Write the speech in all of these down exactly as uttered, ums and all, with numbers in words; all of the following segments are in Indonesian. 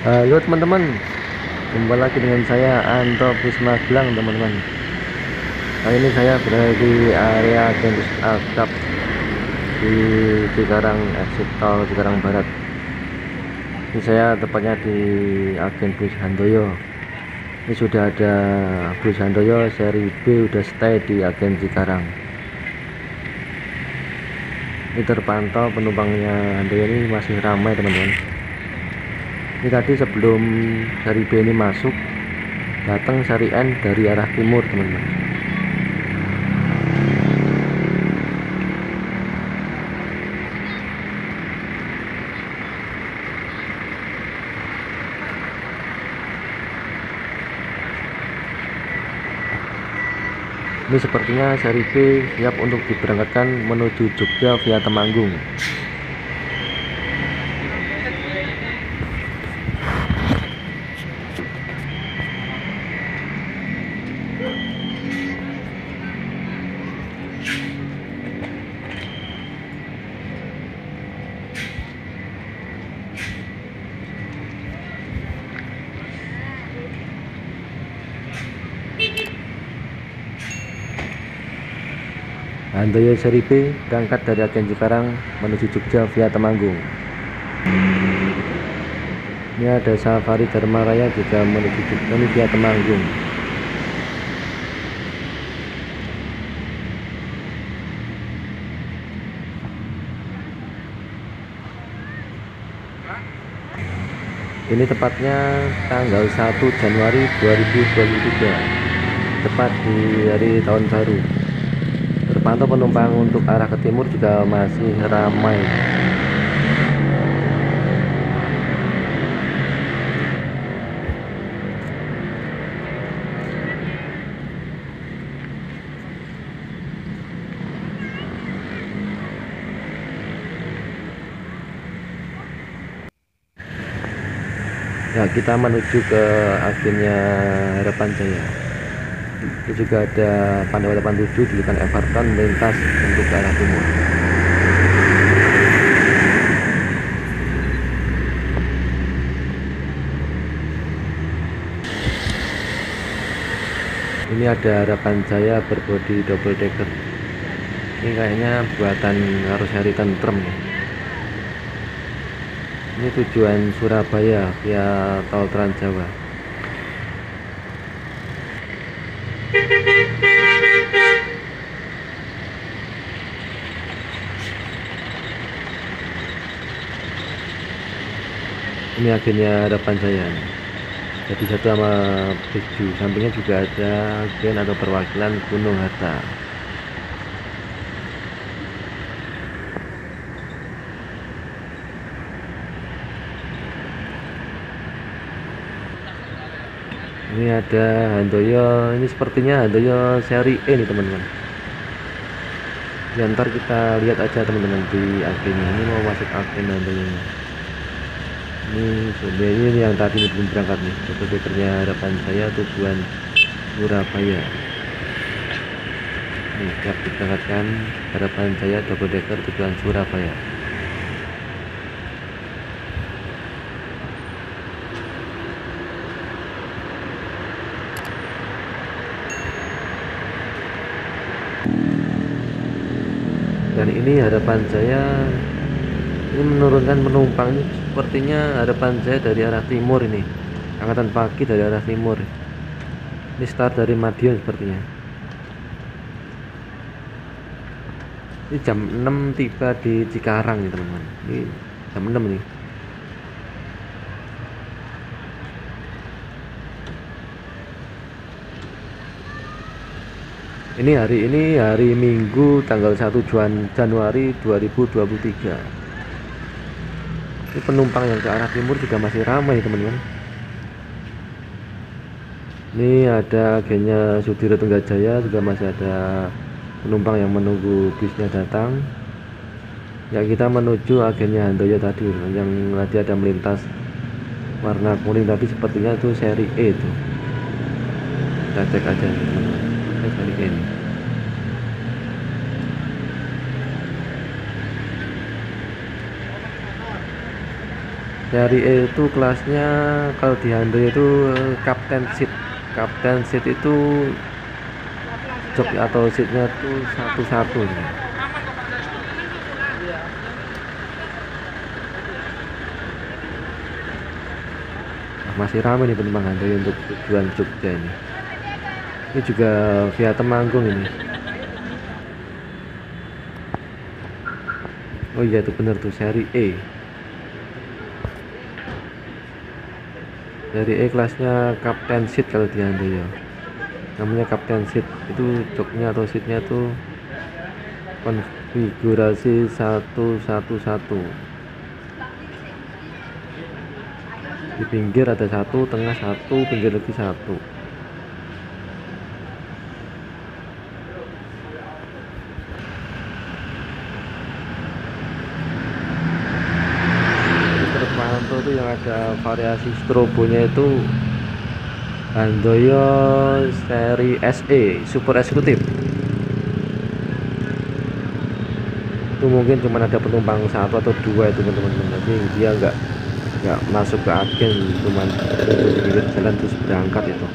Halo teman-teman, jumpa lagi dengan saya Anto Prisma Gilang teman-teman. Kali ini saya berada di area Campus Akap di Cikarang, exit tol Cikarang Barat. Ini saya tepatnya di agen bus Handoyo. Ini sudah ada bus Handoyo seri B udah stay di agen Cikarang. Ini terpantau penumpangnya Handoyo ini masih ramai teman-teman. Ini tadi sebelum seri B ini masuk, datang seri N dari arah timur teman-teman. Ini sepertinya seri B siap untuk diberangkatkan menuju Jogja via Temanggung. Handoyo seri B berangkat dari agen Cikarang menuju Jogja via Temanggung. Ini ada Safari Dharma Raya juga menuju Jogja ini via Temanggung. Ini tepatnya tanggal satu Januari dua ribu dua puluh tiga, tepat di hari tahun baru. Terpantau penumpang untuk arah ke timur juga masih ramai. Ya, kita menuju ke agennya Harapan Jaya. Itu juga ada Pandawa delapan puluh tujuh jurusan Everton melintas untuk ke arah timur. Ini ada Harapan Jaya berbodi double decker. Ini kayaknya buatan harus hari tentrem nih. Ini tujuan Surabaya via tol Trans Jawa. Ini agennya Harapan Jaya. Jadi satu sama tujuh, sampingnya juga ada agen atau perwakilan Gunung Harta. Ini ada Handoyo, ini sepertinya Handoyo seri E nih teman-teman. Ya, ntar kita lihat aja teman-teman di agennya. Ini mau masuk agen Handoyo. Ini sebenarnya ini yang tadi belum berangkat nih, double deckernya Harapan Jaya tujuan Surabaya. Ini siap diberangkatkan Harapan Jaya double decker tujuan Surabaya. Dan ini Harapan Jaya ini menurunkan penumpang. Ini sepertinya Harapan Jaya dari arah timur, ini angkatan pagi dari arah timur. Ini start dari Madiun sepertinya. Ini jam enam tiba di Cikarang nih teman-teman. Ini jam enam nih. Ini hari ini hari Minggu tanggal satu Januari dua ribu dua puluh tiga. Ini penumpang yang ke arah timur juga masih ramai teman-teman. Ini ada agennya Sudiro Tenggajaya, juga masih ada penumpang yang menunggu bisnya datang. Ya, kita menuju agennya Handoyo tadi, yang tadi ada melintas warna kuning tadi, sepertinya itu seri E itu. Kita cek aja teman-teman. Seri E ini. Seri E itu kelasnya kalau di Hyundai itu eh, Captain Seat. Captain Seat itu jok atau seatnya tuh satu-satu. Nah, masih ramai nih penumpang Hyundai untuk tujuan Jogja ini. Ini juga via Temanggung ini. Oh iya itu bener tuh seri E. Seri E kelasnya Captain Seat kalau di Hyundai ya. Namanya Captain Seat, itu joknya atau seatnya tuh konfigurasi satu satu satu. Di pinggir ada satu, tengah satu, pinggir lagi satu. Terpantau tuh yang ada variasi strobonya itu Handoyo seri S E Super Eksekutif. Itu mungkin cuma ada penumpang satu atau dua itu teman-teman, jadi dia nggak nggak masuk ke agen, cuman di pinggir jalan terus berangkat itu.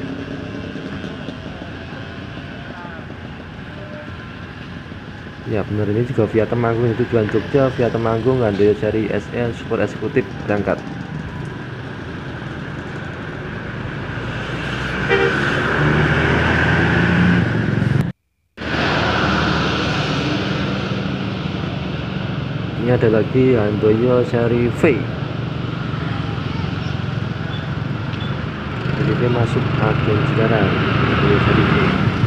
Ya benar, ini juga via Temanggung, tujuan Jogja via Temanggung, Handoyo seri S E Super Eksekutif berangkat. Ini ada lagi Handoyo seri V. Jadi dia masuk agen sekarang. Handoyo seri V.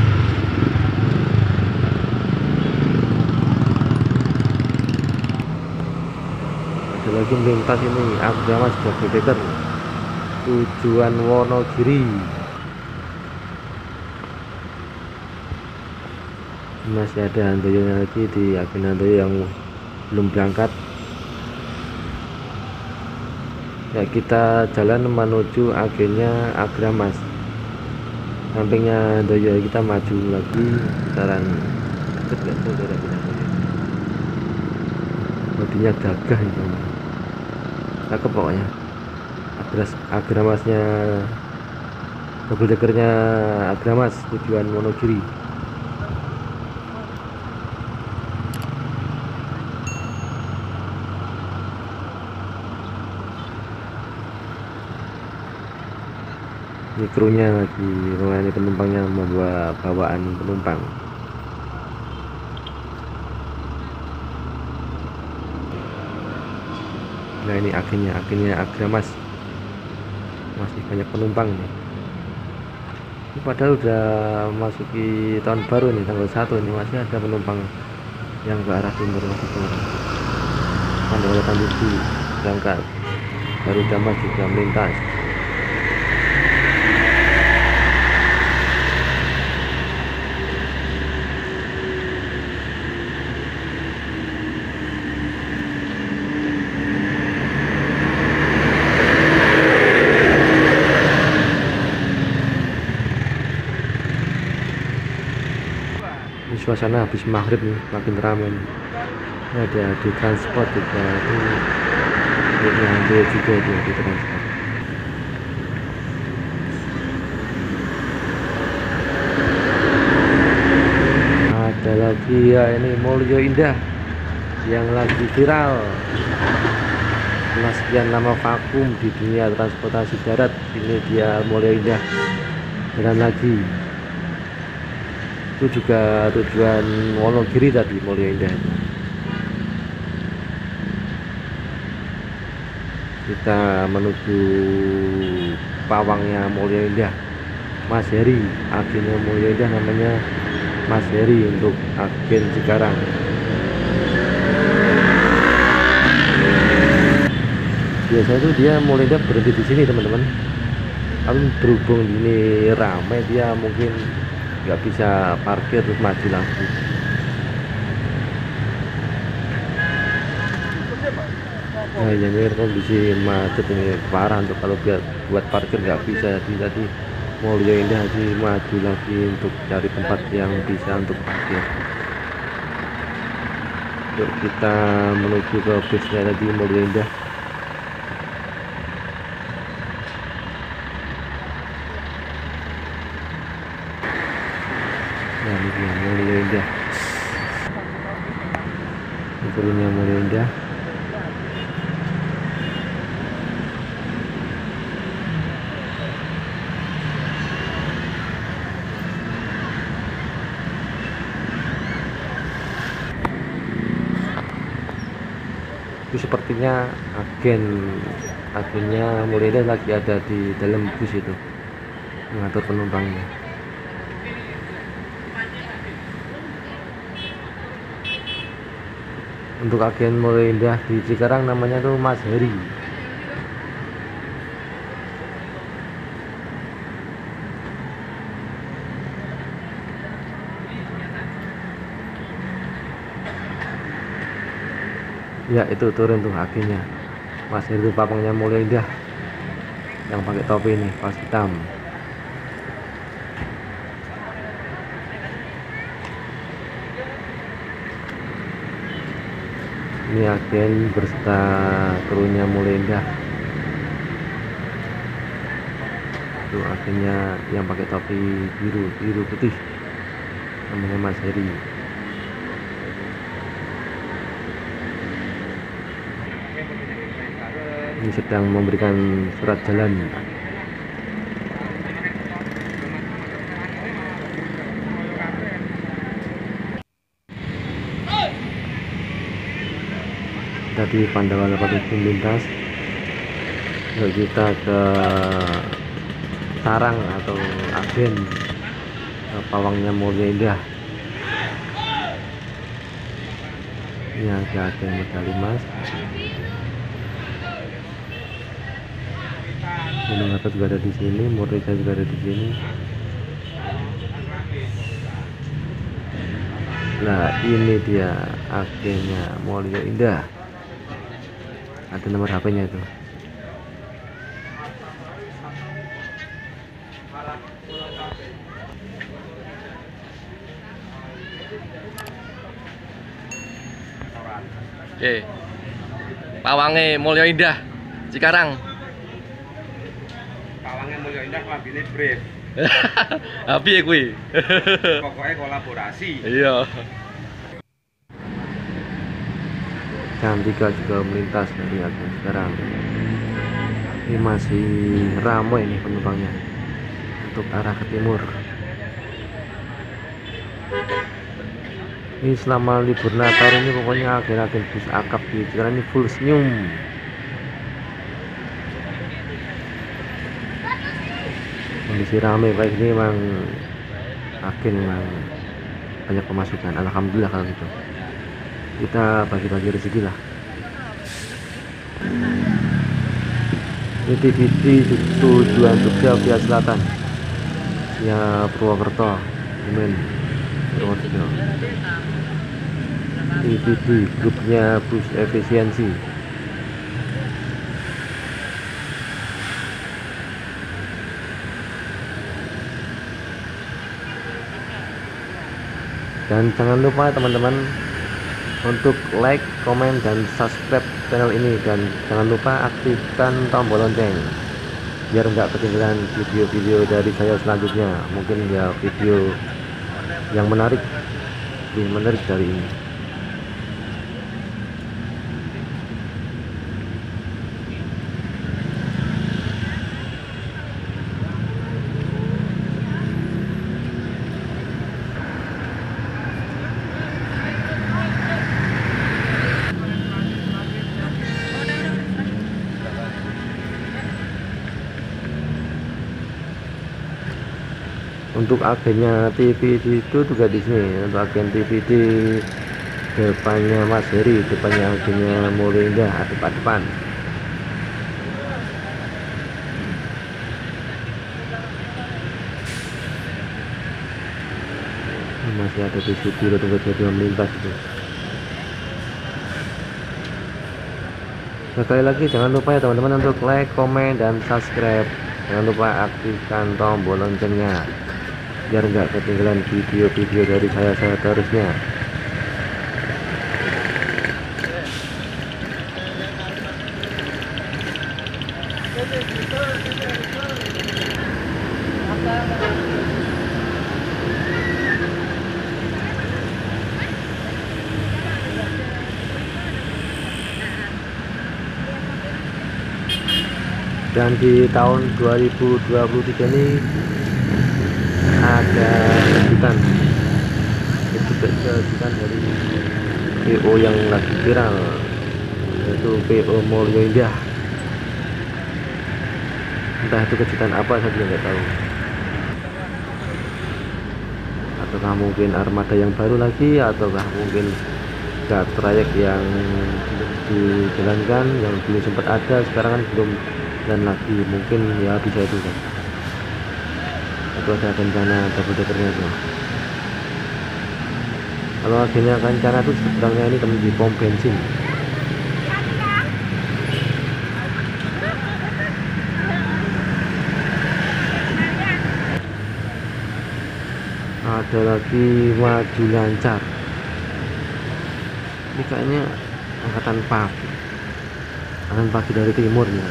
Ada lagi melintas ini Agramas Jabodetabek tujuan Wonogiri. Masih ada Handoyo lagi di agen Handoyo yang belum berangkat. Ya kita jalan menuju agennya Agramas, sampingnya Handoyo. Kita maju lagi sekitaran deket gak tuh dari agen Handoyo. Bodinya gagah itu, cakep pokoknya. Agras Agramasnya, double deckernya Agramas tujuan Wonogiri. Ini krunya lagi melayani penumpangnya, membawa bawaan penumpang. Nah ini agennya, agennya Agramas, masih banyak penumpang nih. Ini padahal udah masuki tahun baru nih, tanggal satu ini masih ada penumpang yang ke arah timur masih keluar. Pandawatan Tugu berangkat, Garuda Mas juga melintas. Suasana habis maghrib nih makin ramai nih. Ini ada di transport juga itu, ini ada juga di, di transport. Ada lagi ya ini Mulyo Indah yang lagi viral setelah sekian lama vakum di dunia transportasi darat. Ini dia Mulyo Indah jalan lagi. Itu juga tujuan Wonogiri tadi, Mulyo Indah. Kita menuju pawangnya Mulyo Indah, Mas Heri. Agennya Mulyo Indah namanya Mas Heri untuk agen Cikarang. Biasanya itu dia Mulyo Indah berhenti di sini teman-teman. Tapi berhubung ini ramai, dia mungkin nggak bisa parkir terus maju lagi. Nah ini kondisi macet ini parah, untuk kalau biar buat parkir nggak bisa. Jadi tadi Mulyo Indah sih maju lagi untuk cari tempat yang bisa untuk parkir. Yuk kita menuju ke busnya tadi Mulyo Indah. Indah. Krunya Mulia Indah. Itu sepertinya agen agennya Mulia Indah lagi ada di dalam bus itu mengatur penumpangnya. Untuk agen Mulia Indah di Cikarang namanya tuh Mas Heri. Ya itu turun tuh agennya Mas Heri, itu papangnya Mulia Indah yang pakai topi ini, kaos hitam. Ini agen berserta krunya Mulia Indah. Itu agennya yang pakai topi biru biru putih, namanya Mas Heri. Ini sedang memberikan surat jalan. Tadi Pandawa delapan tujuh lintas. Yuk kita ke sarang atau agen pawangnya Mulia Indah. Ini ada agen medali emas. Gunung Atas juga ada di sini, Murniza juga ada di sini. Nah ini dia agennya Mulia Indah. Ada nomor H P-nya itu. Oke, pawange Mulia Indah Cikarang. Pawange Mulia Indah klambine brief. Ha piye kuwi? Pokoknya kolaborasi. Iya. Jam tiga juga melintas dari agen sekarang. Ini masih ramai nih penumpangnya untuk arah ke timur. Ini selama libur Natal ini pokoknya agen-agen bus akap di Cikarang ini full senyum. Kondisi ramai baik ini memang agen memang banyak pemasukan. Alhamdulillah kalau gitu. Kita bagi-bagi rezeki lah. Ini T V D tujuan Jogja via selatan ya Purwokerto, Kemen, Purwokerto. T V D grupnya bus efisiensi. Dan jangan lupa teman-teman untuk like, komen, dan subscribe channel ini, dan jangan lupa aktifkan tombol lonceng biar nggak ketinggalan video-video dari saya selanjutnya. Mungkin ya video yang menarik, lebih menarik dari ini. Untuk agennya T V D itu juga di sini. Untuk agen T V D depannya Mas Heri, depannya agennya Mulia Indah, depan-depan. Masih ada di studio tunggu jadi melintas itu. Sekali lagi jangan lupa ya teman-teman untuk like, komen, dan subscribe. Jangan lupa aktifkan tombol loncengnya biar nggak ketinggalan video-video dari saya seterusnya. Dan di tahun dua ribu dua puluh tiga ini ada kejutan, itu kejutan dari P O yang lagi viral, yaitu P O Mulyo Indah. Entah itu kejutan apa, saya juga nggak tahu. Ataukah mungkin armada yang baru lagi, ataukah mungkin gak trayek yang belum dijalankan, yang belum sempat ada, sekarang kan belum, dan lagi mungkin ya bisa itu kan. Itu ada rencana double deckernya itu. Kalau akhirnya rencana itu sebenarnya ini teman di pom bensin. Ada lagi maju lancar, ini kayaknya angkatan pagi angkatan pagi dari timur ya.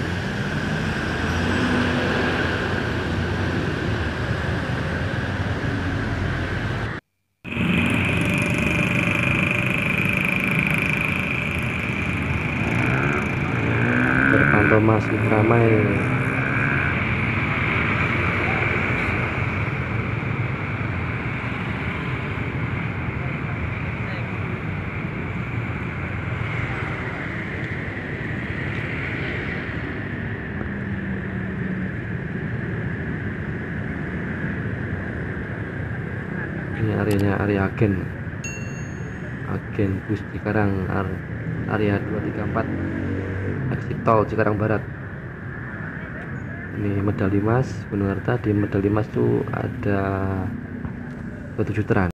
Terpantau masih ramai. Ini areanya area agen agen bus Cikarang, area dua tiga empat, exit tol Cikarang Barat. Ini Medali Mas Gunung Harta. Di Medali Mas itu ada tujuh terang.